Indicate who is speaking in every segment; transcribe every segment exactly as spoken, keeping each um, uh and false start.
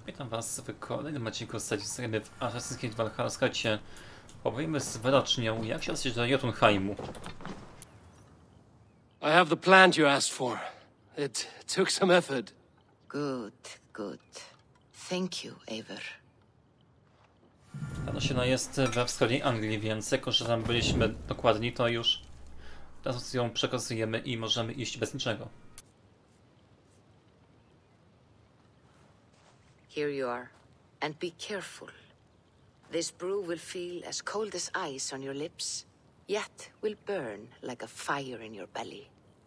Speaker 1: Witam was w kolejnym odcinku serii w Assassin's Creed Valhalla. Słuchajcie, opowiemy z wyrocznią, jak się dostać do Jotunheimu.
Speaker 2: I have the plant you asked for. It took some effort.
Speaker 3: Good, good. Thank you, Eivor.
Speaker 1: Ta roślina jest we wschodniej Anglii, więc jako że tam byliśmy dokładni, to już teraz ją przekazujemy i możemy iść bez niczego.
Speaker 3: Here you are. And be careful. This brew will feel as cold as ice on your lips, yet will burn like a fire in your belly.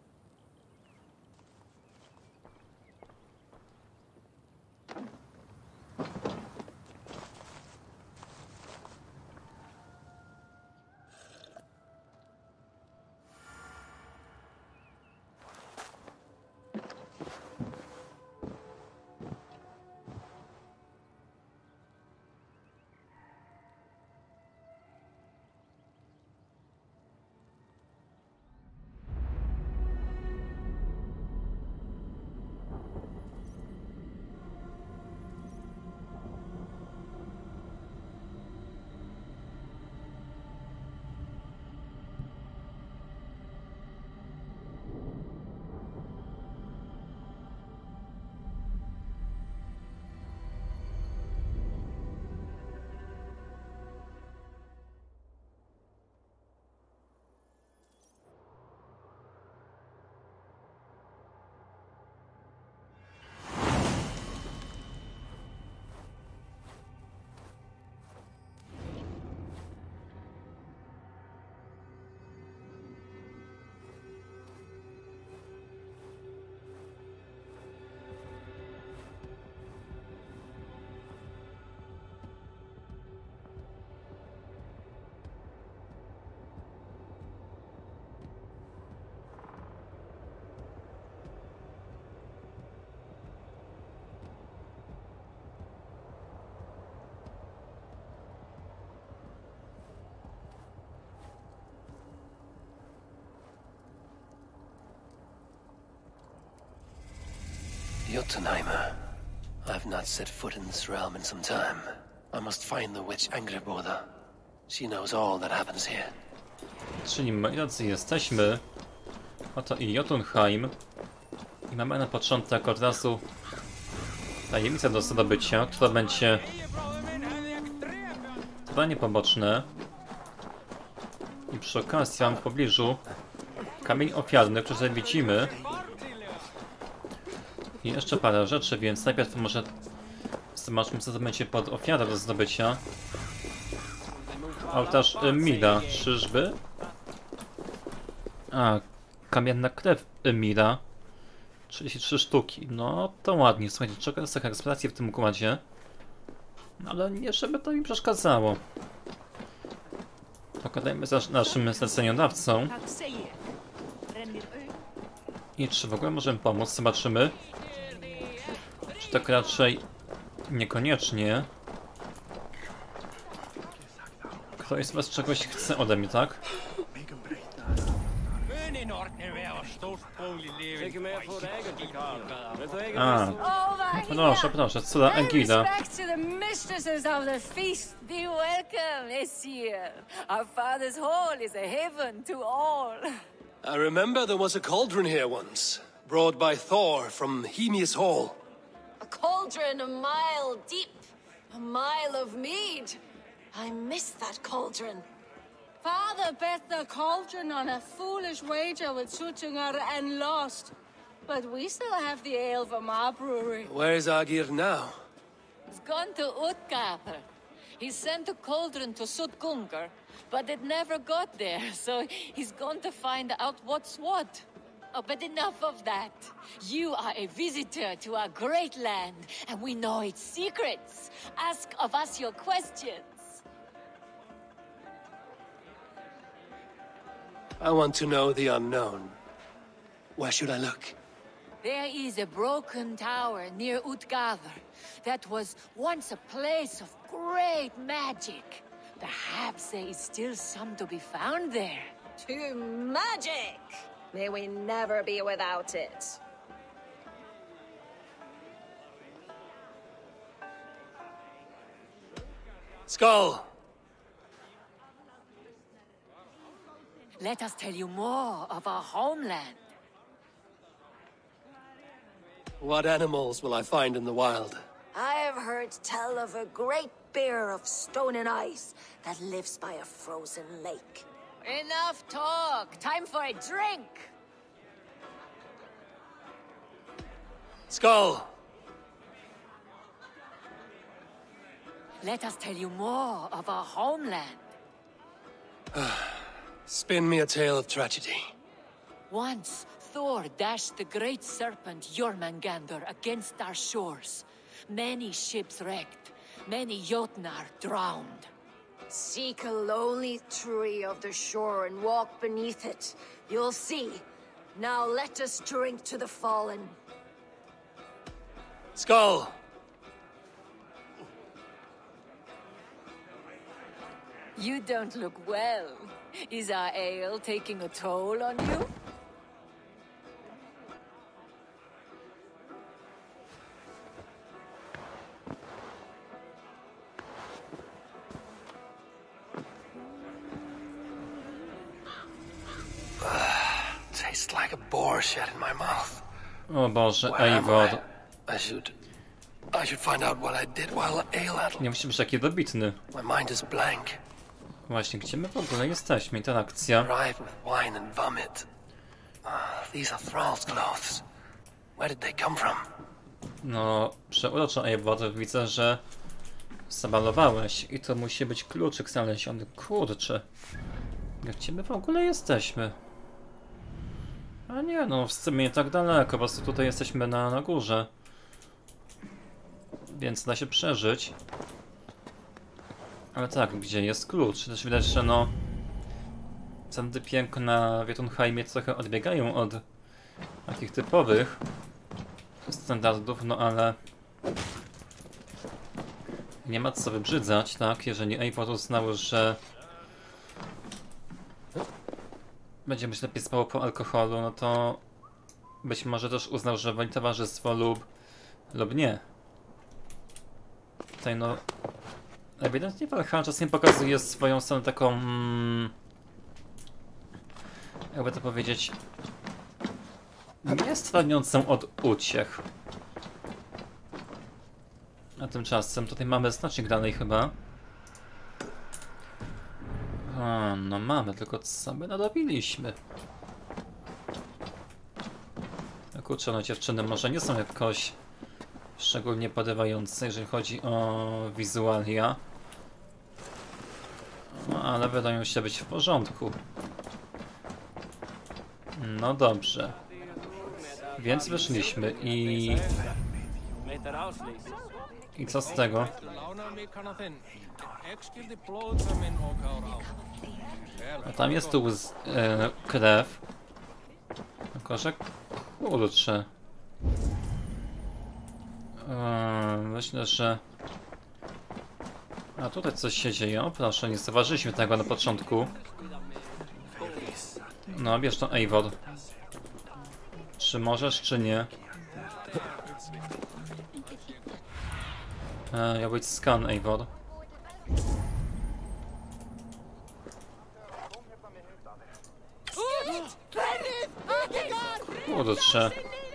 Speaker 2: Jotunheimer. I've not set foot in this realm in some time. I must find the witch Angrboda. She knows all that happens here.
Speaker 1: Czyli moi drodzy, jesteśmy. Oto i Jotunheim. I mamy na początek od razu tajemnicę do zdobycia, która będzie zadanie poboczne. I przy okazji mam w pobliżu kamień ofiarny, który widzimy. I jeszcze parę rzeczy, więc najpierw może zobaczmy, co to będzie pod ofiarę do zdobycia. Ołtarz Mira, czyżby? A, kamienna krew Mira. trzydzieści trzy sztuki. No to ładnie, słuchajcie, czeka jest taka eksploracja w tym układzie. No, ale nie, żeby to mi przeszkadzało. Pogadajmy z naszym zleceniodawcą. I czy w ogóle możemy pomóc? Zobaczymy. Czy tak raczej niekoniecznie. Ktoś z was czegoś chce ode mnie, tak? A, proszę, proszę, co da Egida.
Speaker 2: I remember there was a cauldron here once, brought by Thor from Hemius Hall.
Speaker 4: A cauldron a mile deep, a mile of mead. I missed that cauldron.
Speaker 5: Father bet the cauldron on a foolish wager with Suttungr and lost. But we still have the ale from our brewery.
Speaker 2: Where is Agir now?
Speaker 4: He's gone to Utgarður. He sent a cauldron to Suttungr, but it never got there, so he's gone to find out what's what. Oh, but enough of that. You are a visitor to our great land, and we know its secrets. Ask of us your questions.
Speaker 2: I want to know the unknown. Where should I look?
Speaker 4: There is a broken tower near Utgarður that was once a place of great magic. Perhaps there is still some to be found there.
Speaker 6: To magic! May we never be without it.
Speaker 2: Skull!
Speaker 4: Let us tell you more of our homeland.
Speaker 2: What animals will I find in the wild?
Speaker 6: I have heard tell of a great bear of stone and ice that lives by a frozen lake.
Speaker 4: Enough talk. Time for a drink.
Speaker 2: Skull!
Speaker 4: Let us tell you more of our homeland.
Speaker 2: Spin me a tale of tragedy.
Speaker 4: Once, Thor dashed the great serpent Jormungandr against our shores. Many ships wrecked, many Jotnar drowned.
Speaker 6: Seek a lonely tree of the shore and walk beneath it. You'll see. Now let us drink to the fallen.
Speaker 2: Skull!
Speaker 4: You don't look well. Is our ale taking a toll on you?
Speaker 2: Tastes like a boar shed in my mouth.
Speaker 1: O Boże,
Speaker 2: Where am
Speaker 1: Eivor.
Speaker 2: I? I should... I should find out what I did while Eilad.
Speaker 1: Nie musi być taki dobitny.
Speaker 2: My mind is blank.
Speaker 1: Właśnie, gdzie my w ogóle jesteśmy? Interakcja.
Speaker 2: Arrived with wine and vomit. Ah, these are Thrall's clothes. Where did they come from?
Speaker 1: No, przeuroczo Eivor, widzę, że zabalowałeś i to musi być kluczyk znaleziony. Kurczę. Gdzie my w ogóle jesteśmy? A nie, no w sumie nie tak daleko, po prostu tutaj jesteśmy na, na górze. Więc da się przeżyć. Ale tak, gdzie jest klucz? Też widać, że no... Sądy piękna w Jotunheimie trochę odbiegają od takich typowych standardów, no ale... Nie ma co wybrzydzać, tak? Jeżeli Eivor uznał, że... będzie być lepiej spało po alkoholu, no to... Być może też uznał, że woli towarzystwo lub... lub nie. Tutaj no... Ewidentnie Valhalla czasem pokazuje swoją stronę taką... Mm, jakby to powiedzieć... nie stroniącą od uciech. A tymczasem tutaj mamy znacznik dalej chyba. O, no mamy, tylko co my narobiliśmy? No kurczę, no dziewczyny może nie są jakoś szczególnie porywające, jeżeli chodzi o wizualia. No, ale wydają się być w porządku. No dobrze. Więc wyszliśmy i... I co z tego? A tam jest tu łz, e, krew. Tylko że... kurczę. E, myślę, że... A tutaj coś się dzieje. O proszę, nie zauważyliśmy tego na początku. No, bierz to Eivor. Czy możesz, czy nie? E, ja być skan, Eivor. Kurczę.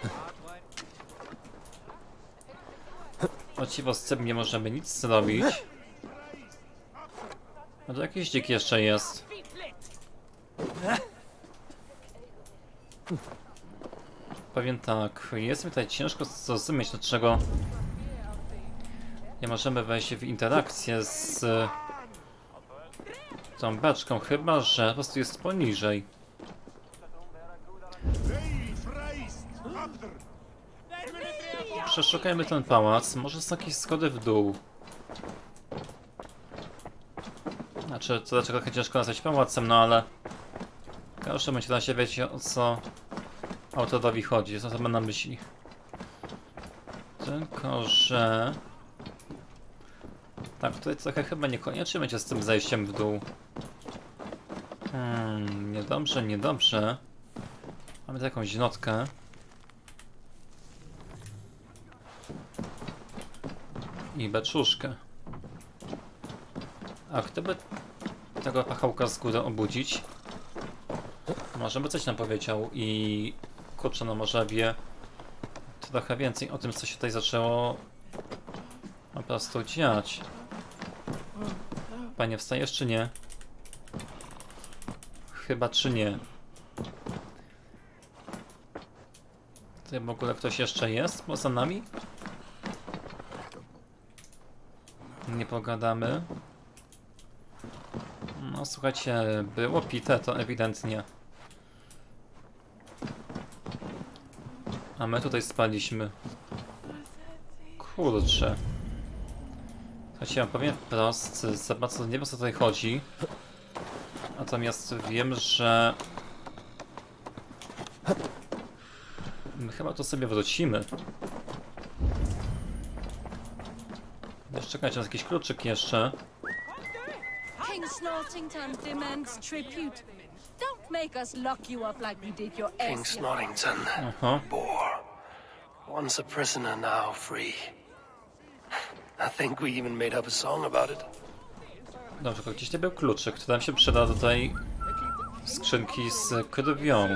Speaker 1: Właściwie z tym nie możemy nic zrobić. A to jakiś dzik jeszcze jest. Powiem tak, jest mi tutaj ciężko zrozumieć, dlaczego nie możemy wejść w interakcję z tą beczką, chyba że po prostu jest poniżej. Przeszukajmy ten pałac, może są jakieś schody w dół. Znaczy, to dlaczego trochę ciężko nazwać pałacem, no ale... W każdym razie wiecie, o co autorowi chodzi, co to ma na myśli. Tylko, że... Tak, tutaj trochę chyba niekoniecznie będzie z tym zejściem w dół. Hmm, niedobrze, niedobrze. Mamy taką źnotkę. I beczuszkę. A gdyby tego pachołka z góry obudzić, może by coś nam powiedział i kurczę, no może wie trochę więcej o tym, co się tutaj zaczęło po prostu dziać. Panie, wstajesz czy nie? Chyba czy nie? Tutaj w ogóle ktoś jeszcze jest poza nami? Nie pogadamy. No słuchajcie, było pite to ewidentnie. A my tutaj spaliśmy. Kurczę. Słuchajcie, ja powiem wprost, za bardzo nie wiem, o co tutaj chodzi. Natomiast wiem, że my chyba to sobie wrócimy. Wiesz, czekajcie, jest jakiś kluczyk jeszcze.
Speaker 5: King Snortington demands tribute. Don't make us lock you up like we did your
Speaker 2: King
Speaker 5: ass.
Speaker 2: Snortington.
Speaker 1: Aha.
Speaker 2: Boar. Once a prisoner, now free. I think we even made up a song about it.
Speaker 1: Dobrze, to gdzieś nie był kluczyk, który nam się przyda do tej skrzynki z krwią.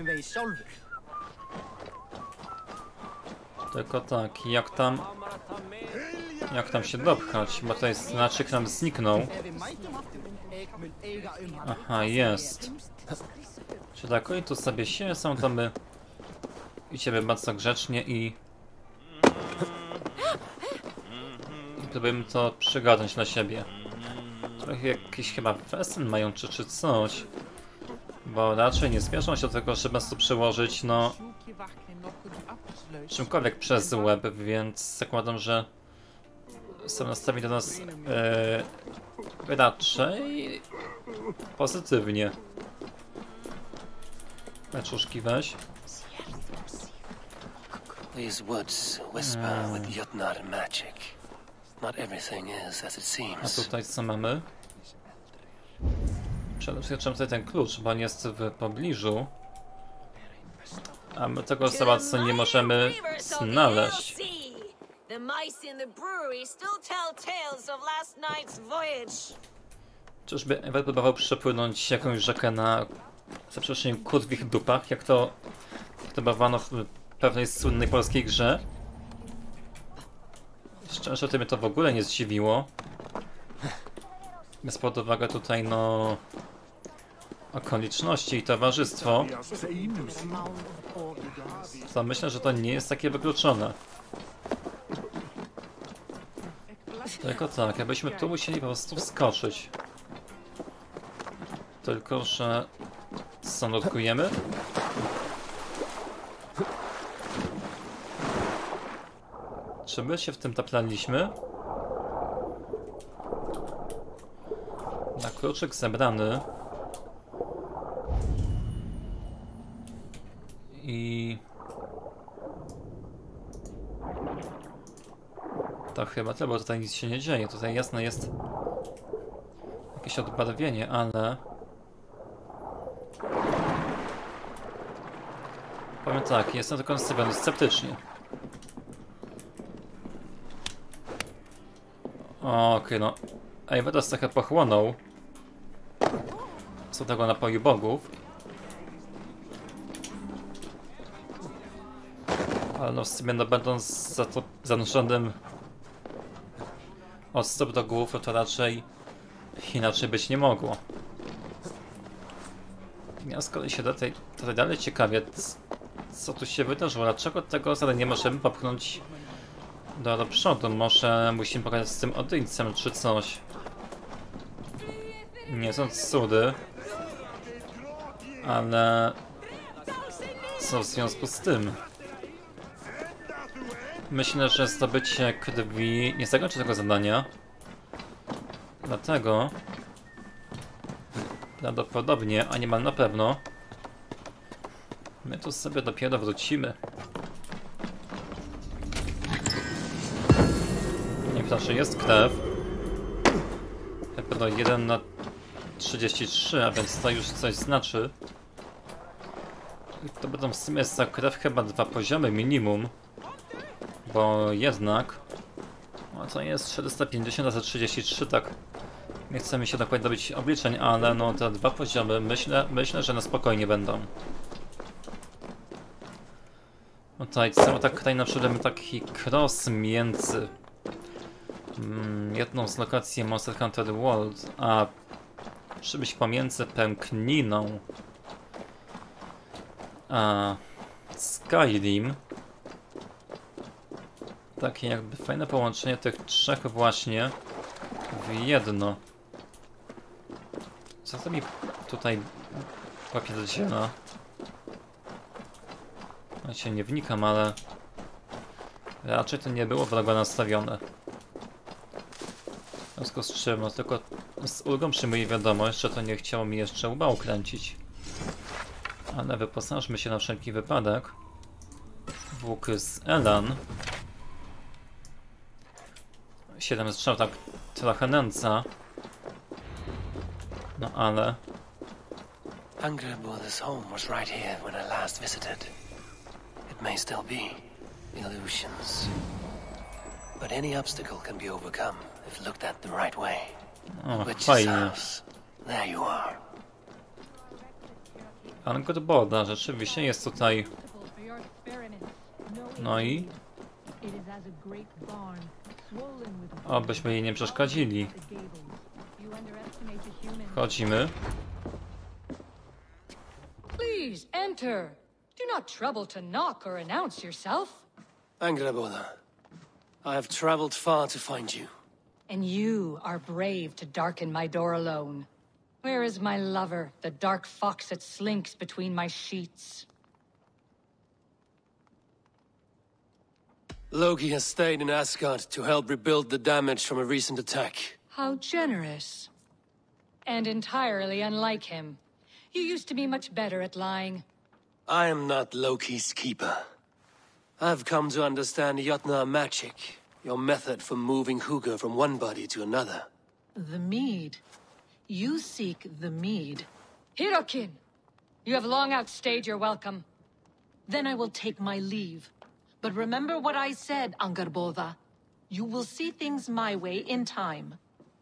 Speaker 1: Tylko tak, jak tam... Jak tam się dopchać? Bo tutaj znaczek nam zniknął. Aha, jest. Czy tak, oni tu sobie się są, to my idziemy bardzo grzecznie i... I próbujemy to przygadać na siebie. Trochę jakiś chyba wesen mają, czy, czy coś. Bo raczej nie zmierzą się do tego, żeby nas tu przełożyć, no... czymkolwiek przez web, więc zakładam, że są nastawieni do nas e, raczej pozytywnie. Beczuszki weź.
Speaker 2: These woods whisper with Jotnar magic. Not everything is as it
Speaker 1: A
Speaker 2: seems.
Speaker 1: tutaj co mamy? Przede wszystkim tutaj ten klucz, bo on jest w pobliżu. A my tego za bardzo nie możemy znaleźć.
Speaker 6: The mice in the brewery still tell tales of last night's voyage.
Speaker 1: Czyżby Ewer próbował przepłynąć jakąś rzekę na za przeproszeniem kurwich dupach, jak to, jak to bawano w pewnej słynnej polskiej grze? Szczerze, to mnie to w ogóle nie zdziwiło. Biorąc pod uwagę tutaj, no... okoliczności i towarzystwo, to myślę, że to nie jest takie wykluczone. Tylko tak, jakbyśmy tu musieli po prostu wskoczyć. Tylko, że... co, nutkujemy? Czy my się w tym taplaliśmy? Na kluczyk zebrany. I... to chyba tyle, bo tutaj nic się nie dzieje. Tutaj jasne jest jakieś odbarwienie, ale... powiem tak, jestem tylko nastawiony sceptycznie. Okej, okay, no. Ej, Wedas trochę pochłonął z tego napoju bogów. Ale no w sumie, no będąc za to zanurzonym od stóp do głów, to raczej inaczej być nie mogło. Ja z kolei się tutaj, tutaj dalej ciekawię, co tu się wydarzyło, dlaczego tego zadania nie możemy popchnąć do, do przodu. Może musimy pogadać z tym odyńcem czy coś. Nie są cudy, ale co w związku z tym? Myślę, że zdobycie krwi nie zakończy tego zadania. Dlatego prawdopodobnie, a niemal na pewno, my tu sobie dopiero wrócimy. Nie proszę, jest krew. Chyba jeden na trzydzieści trzy, a więc to już coś znaczy. I to będą w sumie za krew chyba dwa poziomy minimum. Bo jednak... no to jest czterysta pięćdziesiąt razy trzydzieści trzy, tak Nie chcemy się dokładnie dobyć obliczeń, ale no te dwa poziomy myślę, myślę, że na spokojnie będą. No tutaj cały tak tutaj na przykład taki cross między mm, jedną z lokacji Monster Hunter World, a przybyć pomiędzy Pękniną a Skyrim. Takie jakby fajne połączenie tych trzech właśnie w jedno. Co to mi tutaj łapie do ziela? Ja się nie wnikam, ale raczej to nie było wrogo nastawione. W związku z czym, no tylko z ulgą przyjmuję wiadomość, że to nie chciało mi jeszcze łba ukręcić. Ale wyposażmy się na wszelki wypadek w łuk z Elan. Siedem strzał tak trochę nęca. No ale...
Speaker 2: Angrboda's home was right here when I last visited. It may still be illusions. But any obstacle can be overcome if looked at the right way.
Speaker 1: O,
Speaker 2: Witch's
Speaker 1: fajnie.
Speaker 2: house. There you are.
Speaker 1: Angrboda, rzeczywiście jest tutaj. No i... Obyśmy jej nie przeszkadzili. Wchodzimy.
Speaker 5: Please enter. Do not trouble to knock or announce yourself.
Speaker 2: Angrboda, I have traveled far to find you.
Speaker 5: And you are brave to darken my door alone. Where is my lover, the dark fox that slinks between my sheets?
Speaker 2: Loki has stayed in Asgard to help rebuild the damage from a recent attack.
Speaker 5: How generous. And entirely unlike him. You used to be much better at lying.
Speaker 2: I am not Loki's keeper. I've come to understand Jotnar magic, your method for moving Hugr from one body to another.
Speaker 7: The mead. You seek the mead.
Speaker 5: Hirokin! You have long outstayed your welcome.
Speaker 7: Then I will take my leave. But remember what I said, Angrboda. You will see things my way in time.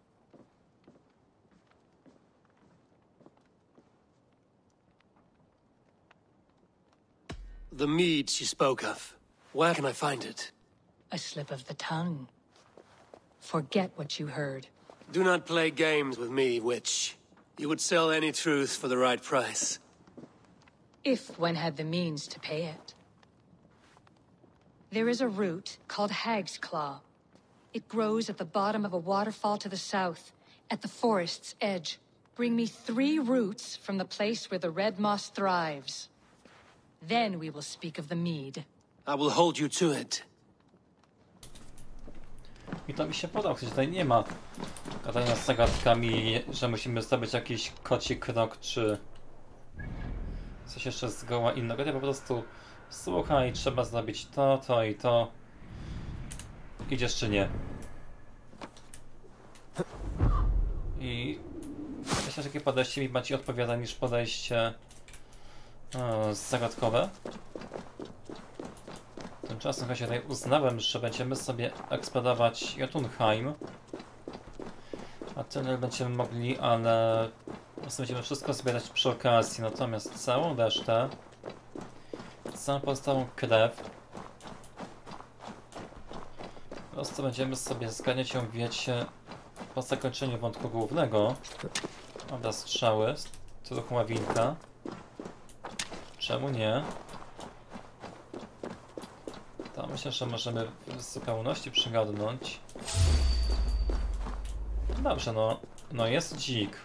Speaker 2: The mead she spoke of. Where can I find it?
Speaker 5: A slip of the tongue. Forget what you heard.
Speaker 2: Do not play games with me, witch. You would sell any truth for the right price.
Speaker 5: If one had the means to pay it. There is a root called Hag's Claw. It grows at the bottom of a waterfall to the south, at the forest's edge. Bring me three roots from the place where the red moss thrives. Then we will speak of the mead.
Speaker 2: I will hold you to it.
Speaker 1: I to mi się podoba, że tutaj nie ma gadania z zagadkami, że musimy zdobyć jakiś koci krok, czy coś jeszcze zgoła innego. Ja po prostu słuchaj, trzeba zrobić to, to i to. Idziesz czy nie. I myślę, że takie podejście mi bardziej odpowiada niż podejście o, zagadkowe. Tymczasem ja się tutaj uznałem, że będziemy sobie eksplodować Jotunheim. A tyle będziemy mogli, ale będziemy wszystko zbierać przy okazji. Natomiast całą resztę, całą pozostałą krew, po prostu będziemy sobie zganiać ją, wiecie, po zakończeniu wątku głównego. Dobra, strzały, truch ławinka. Czemu nie? To myślę, że możemy w zupełności przygadnąć. Dobrze, no, no jest dzik.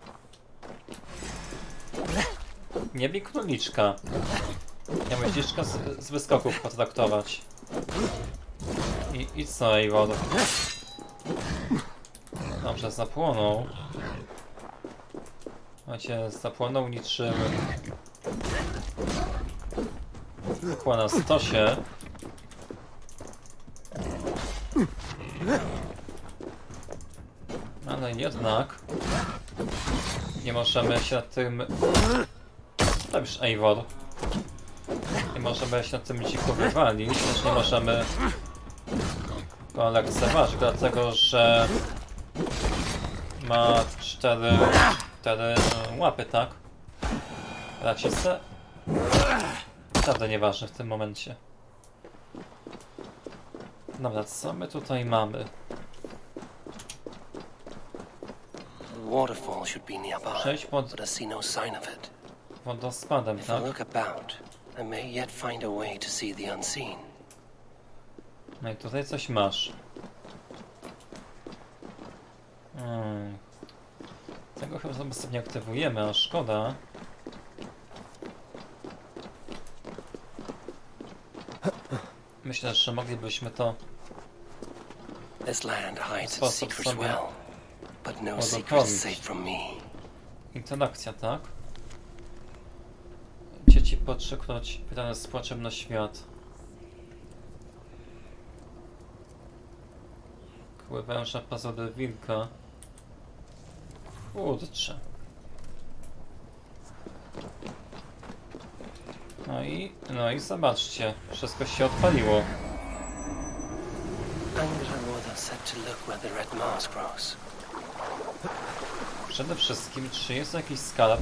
Speaker 1: Nie bij króliczka. Ja bym dziczka z, z wyskoków potraktować. I, i co, Eivor? Dobrze, zapłonął. Macie, zapłonął niczym kła na stosie. Ale jednak nie możemy się na tym... Co robisz, Eivor? Nie możemy się na tym dziku wywalić, też nie możemy go lekceważyć, dlatego że ma cztery, cztery e, łapy, tak? Raczej se... Naprawdę nieważne w tym momencie. Dobra, co my tutaj mamy?
Speaker 2: The waterfall should be nearby,
Speaker 1: Przejść pod
Speaker 2: but I see no sign of it.
Speaker 1: wodospadem,
Speaker 2: If
Speaker 1: tak?
Speaker 2: I look about, I may yet find a way to see the unseen.
Speaker 1: No i tutaj coś masz. Hmm. Tego chyba sobie nie aktywujemy, a szkoda. Myślę, że moglibyśmy to
Speaker 2: This land hides its
Speaker 1: sposób
Speaker 2: secrets
Speaker 1: sobie
Speaker 2: well, but no
Speaker 1: udokowić.
Speaker 2: secrets safe from me.
Speaker 1: interakcja, tak? Dzieci po trzykroć wydane z płaczem na świat. Kły węża, pazury wilka. Kurczę. No i, no i zobaczcie, wszystko się odpaliło.
Speaker 2: Angrboda said to look where the red moss grows.
Speaker 1: Przede wszystkim, czy jest jakiś skarb?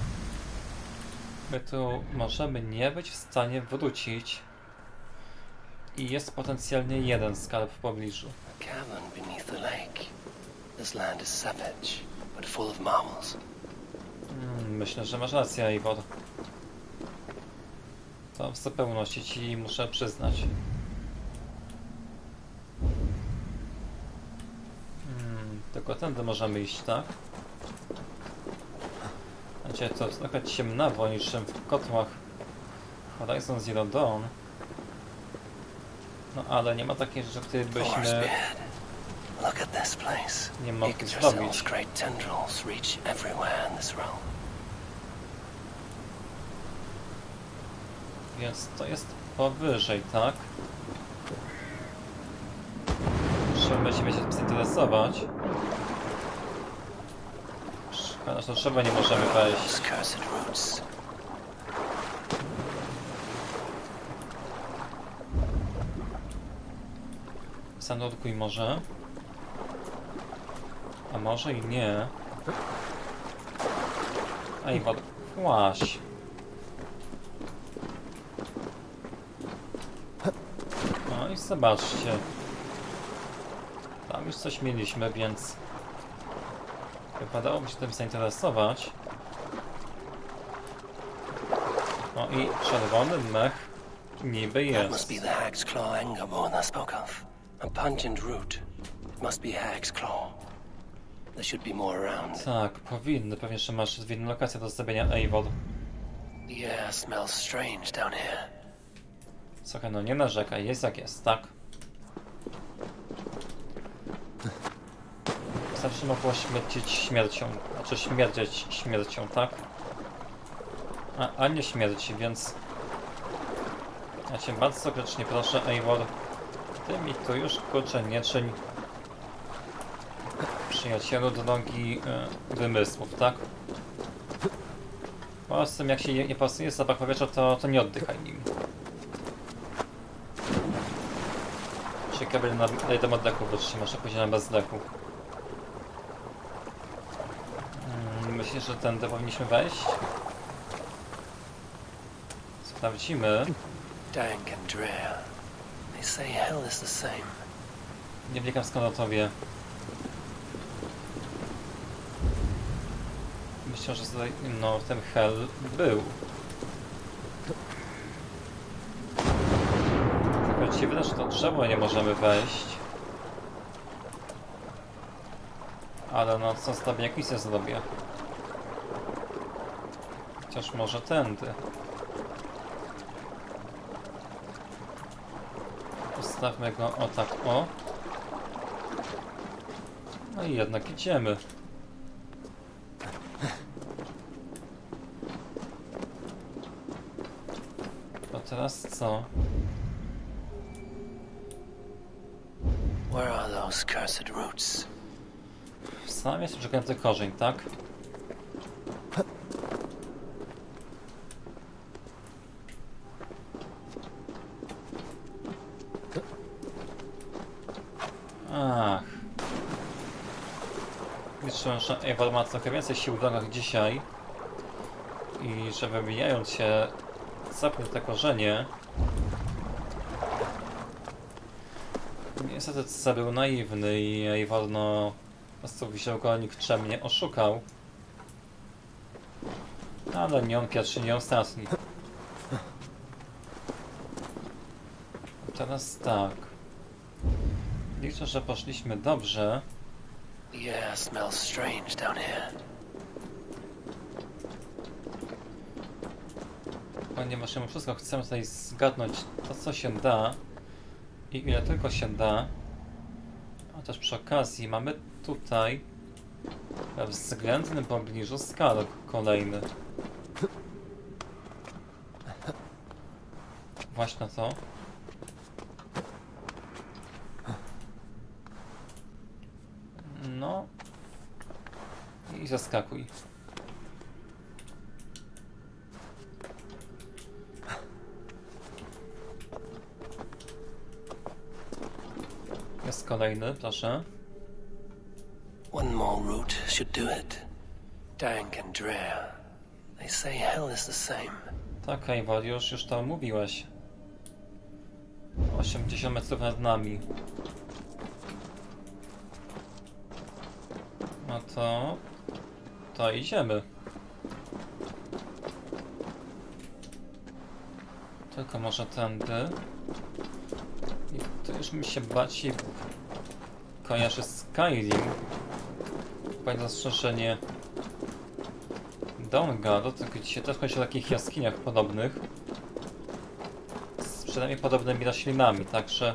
Speaker 1: My tu możemy nie być w stanie wrócić. I jest potencjalnie jeden skarb w pobliżu.
Speaker 2: A cavern beneath the lake. This land is savage, but full of marvels.
Speaker 1: Hmm, myślę, że masz rację, Eivor. To w zupełności ci muszę przyznać. Hmm, tylko tędy możemy iść, tak? Znaczy, to trochę ciemnawo niczym w kotłach Horizon Zero Dawn. No ale nie ma takiej rzeczy, której byśmy
Speaker 2: Look at this place.
Speaker 1: nie mogli
Speaker 2: Yggdrasil's
Speaker 1: zrobić.
Speaker 2: great tendrils reach everywhere in this realm.
Speaker 1: Więc to jest powyżej, tak? Trzeba się będzie zainteresować. Szkoda, że trzeba nie możemy wejść.
Speaker 2: Those cursed roots.
Speaker 1: Zanurkuj może. A może i nie. Ej, wod... Właś. No i zobaczcie. Tam już coś mieliśmy, więc wypadałoby się tym zainteresować. No i czerwony mech niby
Speaker 2: That must
Speaker 1: jest.
Speaker 2: be the Hag's Claw Angerborn I spoke of. A pungent root. It must be Hag's Claw. There should be more around.
Speaker 1: Tak, powinny. Pewnie, że masz dwie inne lokacje do zrobienia, Eivor.
Speaker 2: The air smells strange down here.
Speaker 1: Słuchaj, no nie narzekaj, jest jak jest, tak? Zawsze mogło śmierdzić śmiercią, znaczy śmierdzieć śmiercią, tak? A, a nie śmierci, więc... Ja cię bardzo grzecznie proszę, Eivor. Ty mi tu już, kurczę, nie czyń przyjacielu drogi y, wymysłów, tak? Po tym, jak się nie, nie pasuje zapach powietrza, to, to nie oddychaj nim. Ciekawe, na ile tam oddechu wytrzymasz, a później na bezdechu. Hmm, myślisz, że tędy powinniśmy wejść? Sprawdzimy.
Speaker 2: Dank and drear. They say hell is the same.
Speaker 1: Nie wnikam skąd o tobie. Myślę, że tutaj, no, ten hell był. Tylko ci wydaje, że to drzewo nie możemy wejść. Ale no, co z tobie, jak misję zrobię? Chociaż może tędy. Postawmy go o tak, o. No i jednak idziemy. To teraz co?
Speaker 2: Where are those cursed roots?
Speaker 1: Sam jest przekręty korzeń, tak? Ach. liczyłem, że Eivor ma trochę więcej sił w drogach dzisiaj i że wybijając się zapnę te korzenie. Niestety Tse był naiwny i Eivor no po prostu wziął go nikczemnie, oszukał. Ale nie on pierwszy, nie ostatni. Teraz tak. Liczę, że poszliśmy dobrze.
Speaker 2: Yeah, smells strange down here.
Speaker 1: Ponieważ mimo wszystko chcemy tutaj zgadnąć to, co się da i ile tylko się da. A też przy okazji mamy tutaj we względnym pobliżu skarb kolejny. Właśnie to. No. I zaskakuj. Jest kolejny, proszę.
Speaker 2: One more route should do it. Dank and drear. They say hell is the same.
Speaker 1: Tak, Eivor, już, już to mówiłeś. osiemdziesiąt metrów nad nami. No to... To idziemy. Tylko może tędy. I to już mi się bardziej kojarzy z Skyrim. Panie zastrzeżenie Dawnguard, tylko dzisiaj też chodzi o takich jaskiniach podobnych. Z przynajmniej podobnymi roślinami, także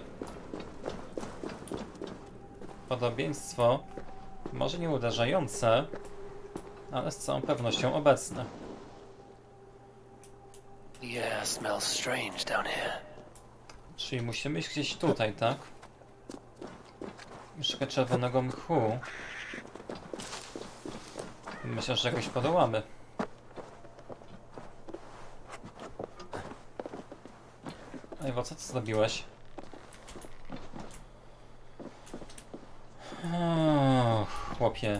Speaker 1: podobieństwo może nie uderzające, ale z całą pewnością obecne.
Speaker 2: Yeah, smells strange down here.
Speaker 1: Czyli musimy iść gdzieś tutaj, tak? I szukać czerwonego mchu. Myślę, że jakoś podołamy. Ewo, co ty zrobiłeś? O, chłopie.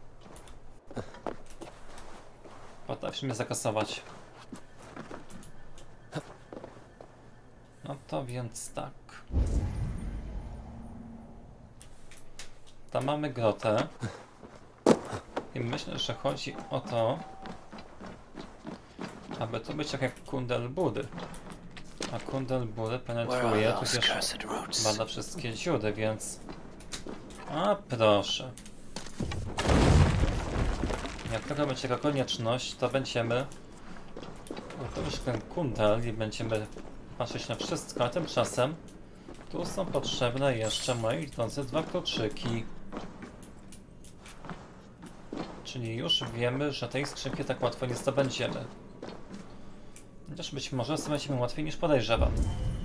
Speaker 1: Potrafisz mnie zakasować. No to więc tak. Tam mamy grotę. I myślę, że chodzi o to, aby to być tak jak kundel Budy. A kundel Budy penetruje tudzież bada wszystkie dziury, więc... A proszę. Jak tylko będzie taka konieczność, to będziemy uruchomić ten kundel i będziemy patrzeć na wszystko, a tymczasem tu są potrzebne jeszcze, moi drodzy, dwa kluczyki. Czyli już wiemy, że tej skrzynki tak łatwo nie zdobędziemy. Chociaż być może zdobędziemy łatwiej niż podejrzewam.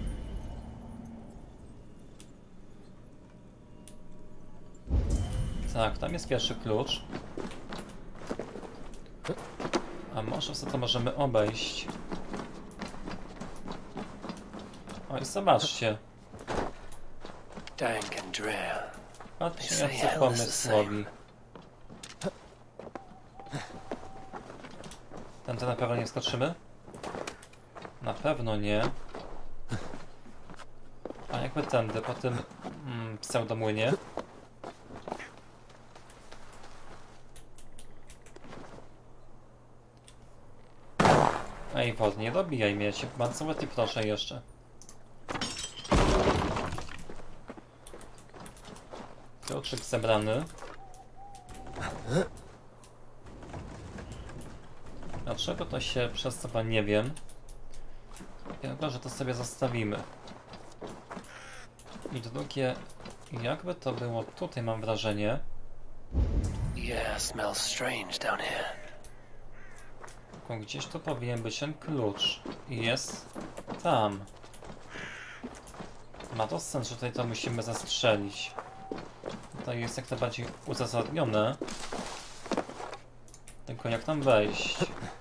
Speaker 1: Tak, tam jest pierwszy klucz. A może za to możemy obejść. Oj, zobaczcie.
Speaker 2: Dank and drear.
Speaker 1: Patrzcie, jacy pomysłowi. Ten to na pewno nie skoczymy? Na pewno nie. A jakby tędy, po tym mm, pseudomłynie. Ej, wod, nie dobijaj mnie, cię bardzo ładnie proszę jeszcze. Kluczyk zebrany. Dlaczego to się przesuwa, nie wiem. Tylko, że to sobie zostawimy. I drugie, jakby to było tutaj, mam wrażenie.
Speaker 2: Yeah, smells strange down here.
Speaker 1: Gdzieś tu powinien być ten klucz. I jest tam. Ma to sens, że tutaj to musimy zastrzelić. To jest jak najbardziej uzasadnione. Tylko jak tam wejść?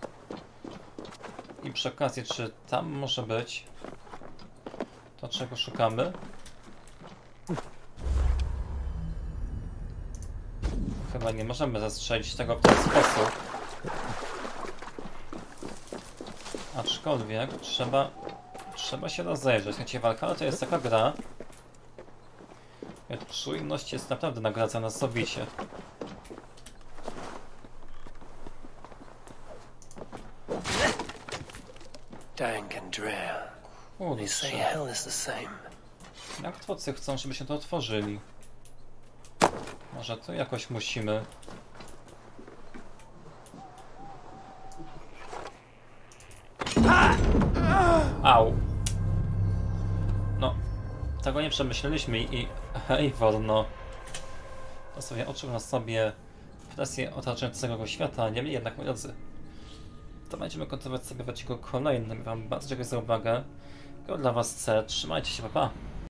Speaker 1: I przy okazji, czy tam może być to, czego szukamy? chyba nie możemy zastrzelić tego w ten sposób. Aczkolwiek trzeba, trzeba się rozejrzeć. Wiecie, Valhalla to jest taka gra, gdzie czujność jest naprawdę nagradzana sowicie.
Speaker 2: Dank and drear. They say
Speaker 1: Kurczę,
Speaker 2: hell is the same.
Speaker 1: jak twórcy chcą, żebyśmy to otworzyli? Może tu jakoś musimy... Au! No, tego nie przemyśleliśmy i hej, wolno. To sobie odczuł na sobie presję otaczającego go świata, niemniej jednak, moi drodzy, to będziemy kontynuować sobie w odcinku kolejnym. Wam bardzo dziękuję za uwagę. Dla was C, trzymajcie się, pa pa!